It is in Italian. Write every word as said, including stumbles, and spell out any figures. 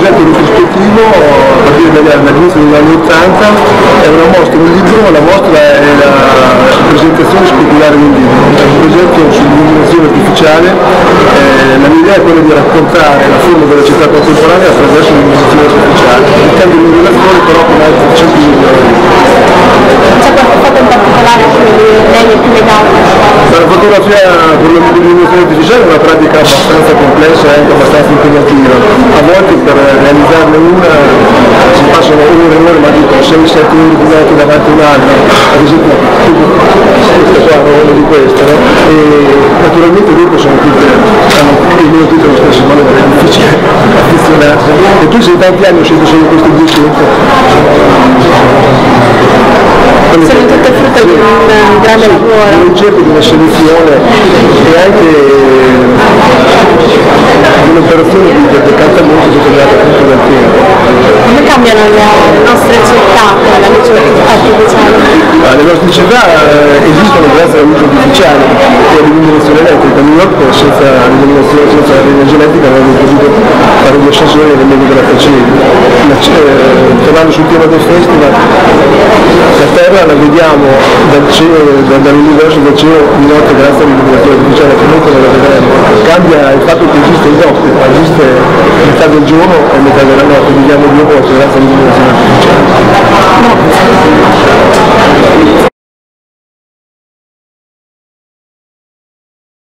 progetto retrospettivo a partire dall'inizio degli anni ottanta, è una mostra, un libro, la mostra è la presentazione speculare del libro, è un progetto sull'illuminazione artificiale, eh, la mia idea è quella di raccontare la forma della città contemporanea attraverso l'illuminazione artificiale, mettendo in relazione però con altri progetti migliori. C'è qualche foto in particolare a cui lei è più legato? La fotografia con l'illuminazione artificiale è una pratica abbastanza complessa e anche abbastanza impegnativa. A volte per realizzarne una si passano ore e ore, ma dico sei sette ore di notte davanti a un albero, ad esempio questa qua è una di queste, no? E naturalmente dopo sono tutte, hanno il mio titolo lo stesso, ma è difficile affezionarsi. E tu sei tanti anni uscito solo questi due centri. Sono tutte frutto di un grande lavoro. Di un cerco di una selezione e anche di un'operazione di decantamento determinata appunto dal tempo. Come cambiano le nostre città con la luce artificiale? Le nostre città eh, esistono grazie alla luce artificiale e all'illuminazione elettrica. New York senza l'illuminazione, senza l'energia elettrica non avrebbe potuto fare gli ascensori nel medio della Francigena. Eh, tornando sul tema del festival, la Terra la vediamo dal cielo, dall'universo del cielo di notte grazie all'illuminazione artificiale, altrimenti non la vedremo. Cambia il fatto che esiste il notte, ma esiste metà del giorno e metà della notte, viviamo due volte grazie all'illuminazione artificiale.